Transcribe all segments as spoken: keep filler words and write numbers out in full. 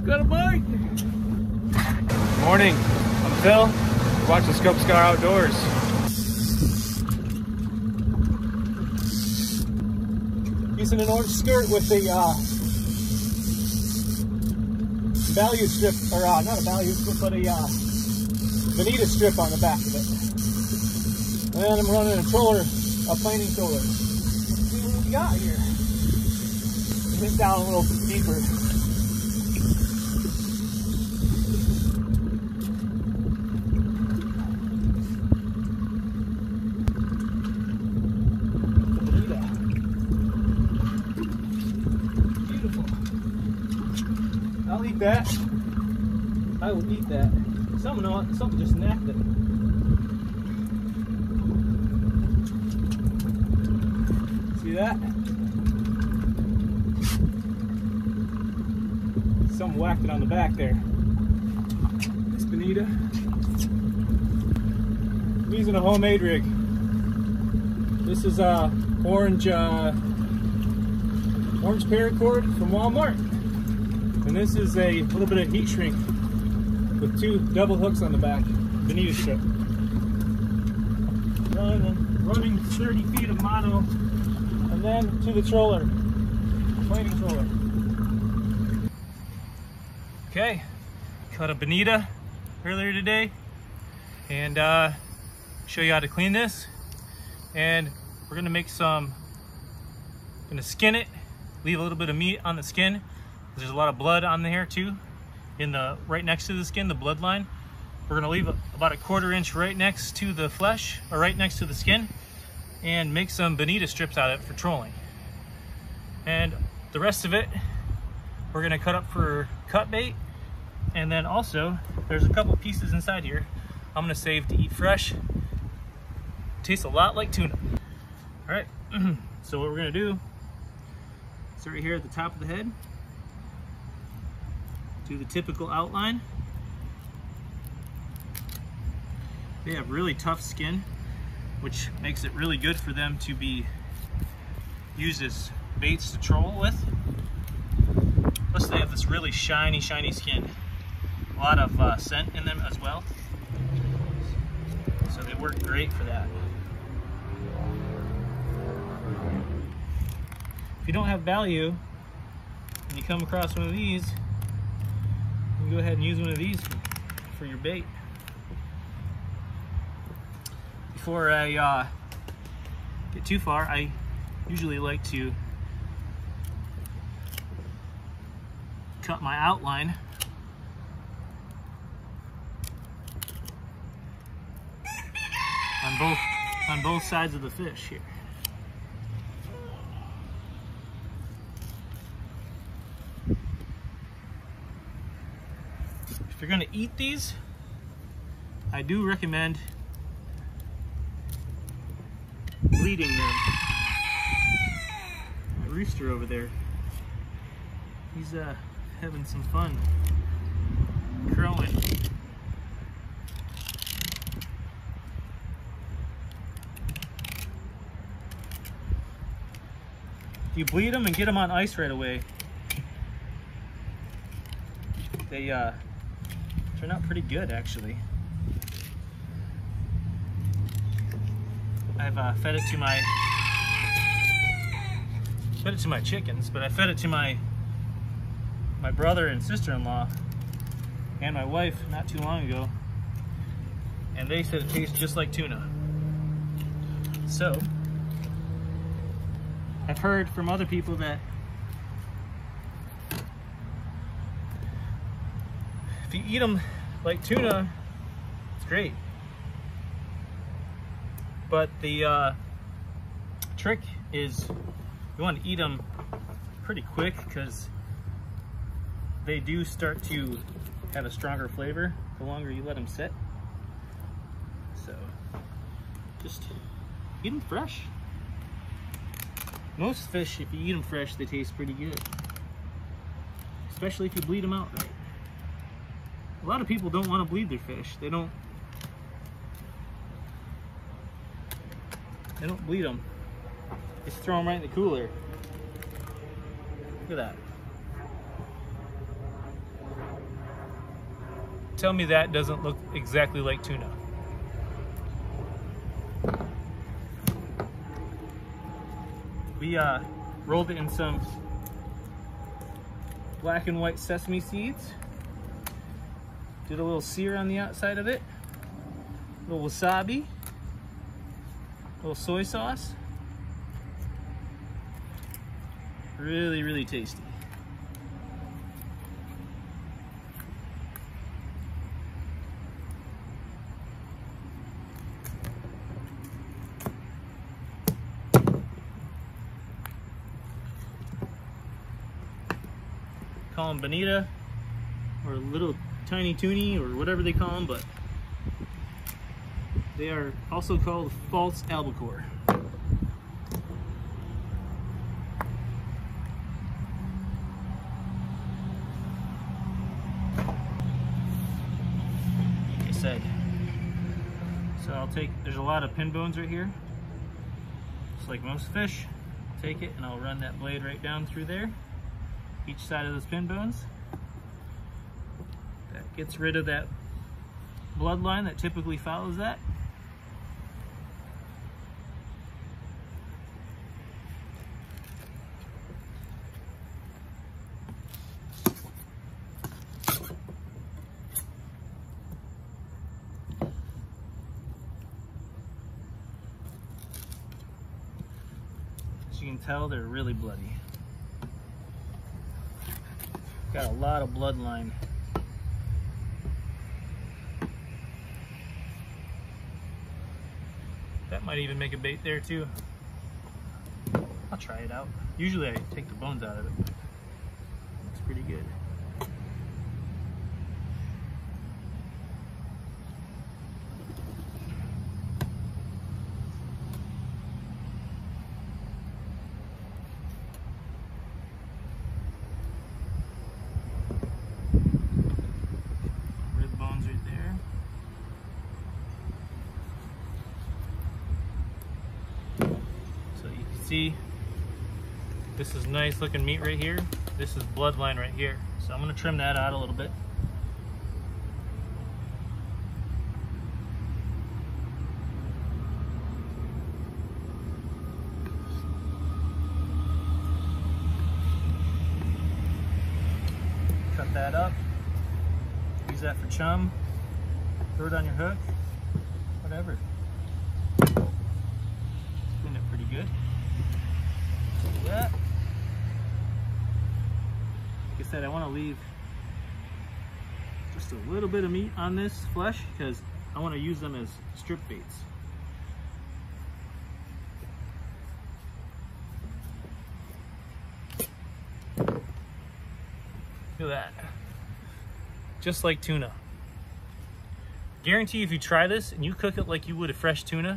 Got a bite! Morning, I'm Phil. You're watching ScopeScar Outdoors. Using an orange skirt with a uh, value strip, or uh, not a value strip, but a uh, BONITA strip on the back of it. And then I'm running a troller, a planing troller. Let's see what we got here. Hit down a little deeper. Beautiful. I'll eat that. I will eat that. Something, something just snapped it. See that? Something whacked it on the back there. This BONITA. I'm using a homemade rig. This is a orange uh, orange paracord from Walmart, and this is a little bit of heat shrink with two double hooks on the back. BONITA strip. Running, running thirty feet of mono, and then to the troller, planing troller. Okay, caught a BONITA earlier today, and uh, show you how to clean this. And we're gonna make some, gonna skin it, leave a little bit of meat on the skin. There's a lot of blood on there too, in the right next to the skin, the blood line. We're gonna leave a, about a quarter inch right next to the flesh, or right next to the skin, and make some BONITA strips out of it for trolling. And the rest of it, we're gonna cut up for cut bait. And then also, there's a couple pieces inside here I'm gonna save to eat fresh. Tastes a lot like tuna. All right, so what we're gonna do, start right here at the top of the head. Do the typical outline. They have really tough skin, which makes it really good for them to be used as baits to troll with. Plus they have this really shiny, shiny skin. A lot of uh, scent in them as well. So they work great for that. If you don't have value and you come across one of these, you can go ahead and use one of these for, for your bait. Before I uh, get too far, I usually like to cut my outline on both on both sides of the fish here. If you're gonna eat these, I do recommend bleeding them. My rooster over there, he's uh, having some fun crowing. You bleed them and get them on ice right away. They uh, turn out pretty good, actually. I've uh, fed it to my fed it to my chickens, but I fed it to my my brother and sister-in-law and my wife not too long ago, and they said it tastes just like tuna. So I've heard from other people that if you eat them like tuna, it's great. But the uh, trick is you want to eat them pretty quick, because they do start to have a stronger flavor the longer you let them sit. So just eat them fresh. Most fish, if you eat them fresh, they taste pretty good. Especially if you bleed them out right. A lot of people don't want to bleed their fish. They don't They don't bleed them. Just throw them right in the cooler. Look at that. tell me that doesn't look exactly like tuna. We uh, rolled it in some black and white sesame seeds. Did a little sear on the outside of it. A little wasabi. A little soy sauce. Really, really tasty. Call them bonita or little tiny toonie or whatever they call them, but they are also called false albacore. Like I said, so I'll take, there's a lot of pin bones right here, just like most fish. I'll take it and I'll run that blade right down through there, each side of those pin bones. That gets rid of that bloodline that typically follows that. As you can tell, they're really bloody. Got a lot of bloodline. That might even make a bait there too. I'll try it out. Usually I take the bones out of it, but it's pretty good. Rib bones right there. So you can see this is nice looking meat right here. This is bloodline right here. So I'm going to trim that out a little bit. Cut that up. Use that for chum. Throw it on your hook. Whatever. Clean it pretty good. Do that. Like I said, I want to leave just a little bit of meat on this flesh because I want to use them as strip baits. Look at that. Just like tuna. Guarantee if you try this and you cook it like you would a fresh tuna,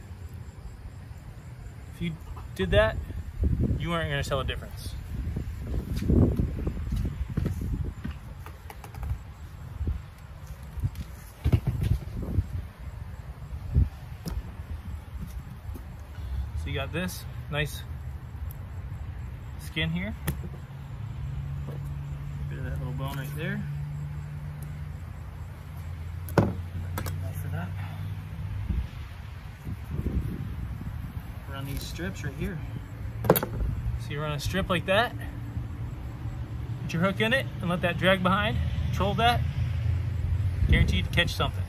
if you did that, you aren't going to tell a difference. So you got this nice skin here. Bit of that little bone right there. Enough for that. Run these strips right here. So you run a strip like that, put your hook in it and let that drag behind, control that, guaranteed to catch something.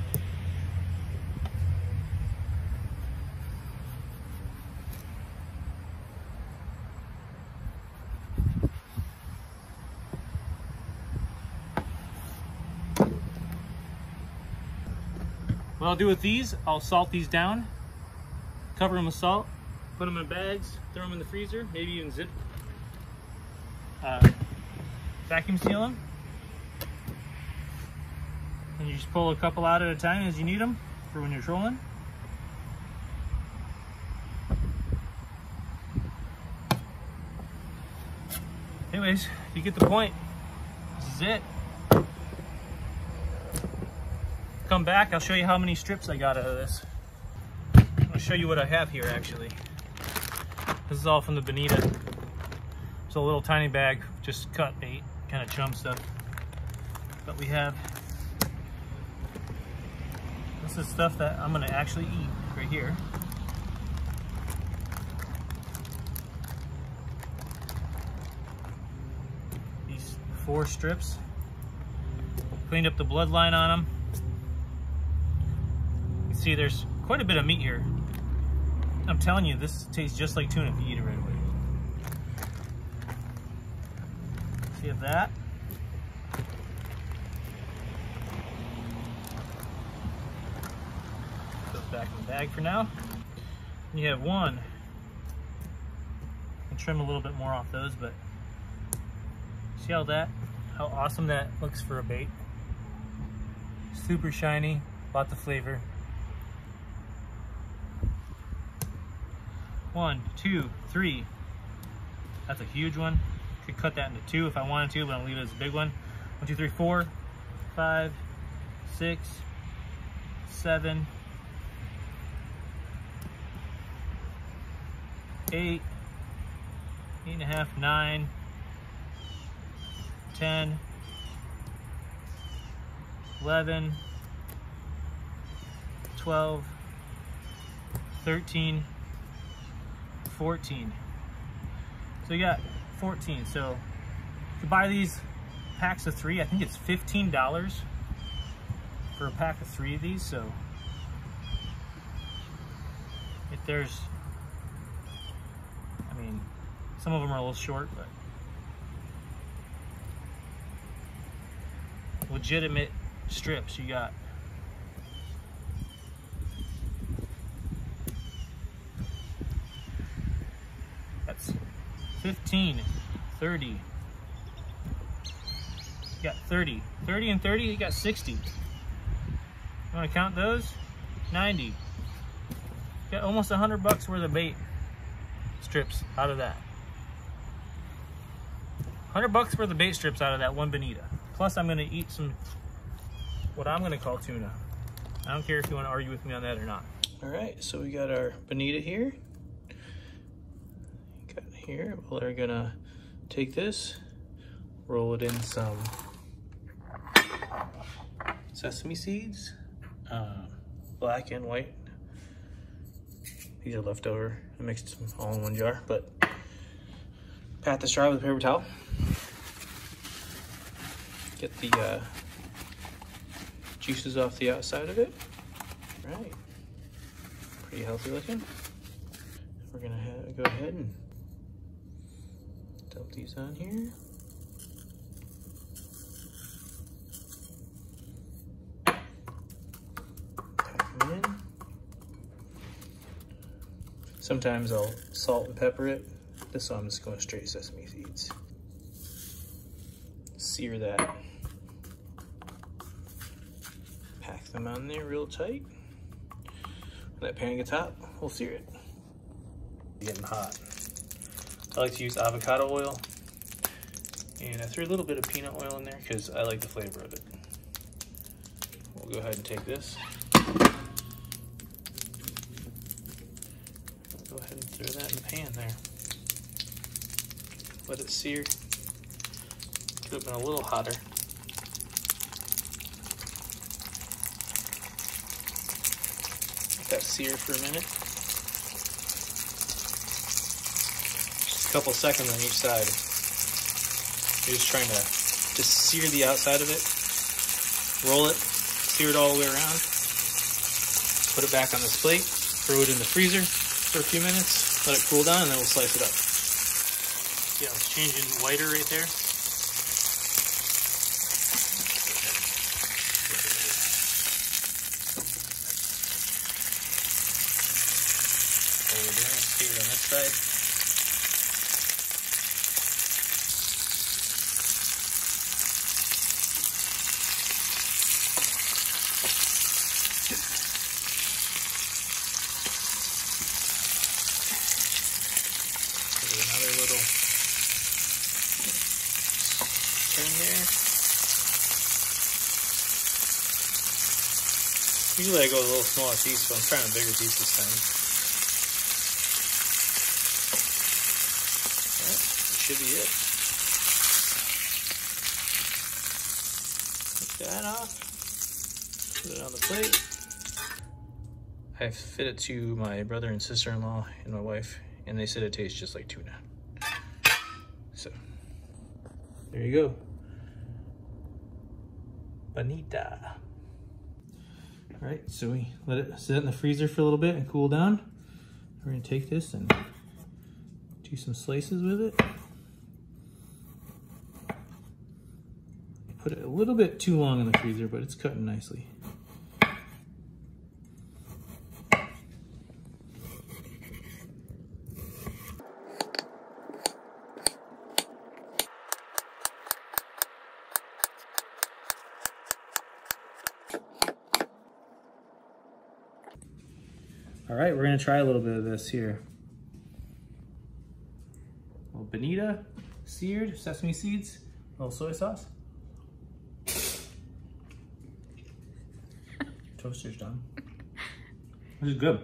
What I'll do with these, I'll salt these down, cover them with salt, put them in bags, throw them in the freezer, maybe even zip, uh, vacuum seal them. And you just pull a couple out at a time as you need them for when you're trolling. Anyways, you get the point. This is it. Come back, I'll show you how many strips I got out of this. I'll show you what I have here actually. This is all from the Bonita. It's a little tiny bag, just cut bait, kind of chum stuff. But we have This is stuff that I'm gonna actually eat right here. These four strips. Cleaned up the bloodline on them. You see there's quite a bit of meat here. I'm telling you, this tastes just like tuna if you eat it right away. So you have that. Goes back in the bag for now. And you have one. I'll trim a little bit more off those, but see how that, how awesome that looks for a bait. Super shiny, lots of flavor. One, two, three. That's a huge one. Could cut that into two if I wanted to, but I'll leave it as a big one. One, two, three, four, five, six, seven, eight, eight and a half, nine, ten, eleven, twelve, thirteen, fourteen. So you got fourteen. So you can buy these packs of three. I think it's fifteen dollars for a pack of three of these. So if there's, I mean, some of them are a little short, but legitimate strips you got. That's fifteen, thirty. You got thirty. thirty and thirty, you got sixty. You want to count those? ninety. You got almost a hundred bucks worth of bait strips out of that. a hundred bucks worth of bait strips out of that one bonita. Plus I'm going to eat some, what I'm going to call tuna. I don't care if you want to argue with me on that or not. All right, so we got our bonita here. Got it here. We're going to take this, roll it in some sesame seeds, uh, black and white. These are leftover. I mixed them all in one jar, but pat this dry with a paper towel. Get the uh, juices off the outside of it. All right, pretty healthy looking. We're gonna have, go ahead and dump these on here. Pack them in. Sometimes I'll salt and pepper it. This one I'm just going straight sesame seeds. Sear that. Pack them on there real tight. When that pan gets hot, we'll sear it. Getting hot. I like to use avocado oil. And I threw a little bit of peanut oil in there because I like the flavor of it. We'll go ahead and take this. Go ahead and throw that in the pan there. Let it sear. Could have been a little hotter. Let that sear for a minute. Just a couple seconds on each side. You're just trying to just sear the outside of it. Roll it, sear it all the way around. Put it back on this plate. Throw it in the freezer for a few minutes. Let it cool down and then we'll slice it up. Yeah, it's changing whiter right there. What we're doing is sear it on this side. Another little turn there. Usually I go a little smaller piece, but I'm trying a bigger piece this time. Alright, that should be it. Take that off. Put it on the plate. I fed it to my brother and sister-in-law and my wife, and they said it tastes just like tuna. So, there you go. Bonita. All right, so we let it sit in the freezer for a little bit and cool down. We're gonna take this and do some slices with it. Put it a little bit too long in the freezer, but it's cutting nicely. All right, we're gonna try a little bit of this here. A little bonita, seared, sesame seeds, a little soy sauce. Toaster's done. This is good.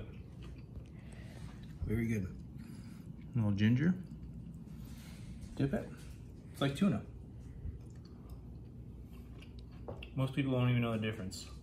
Very good. A little ginger. Dip it. It's like tuna. Most people won't even know the difference.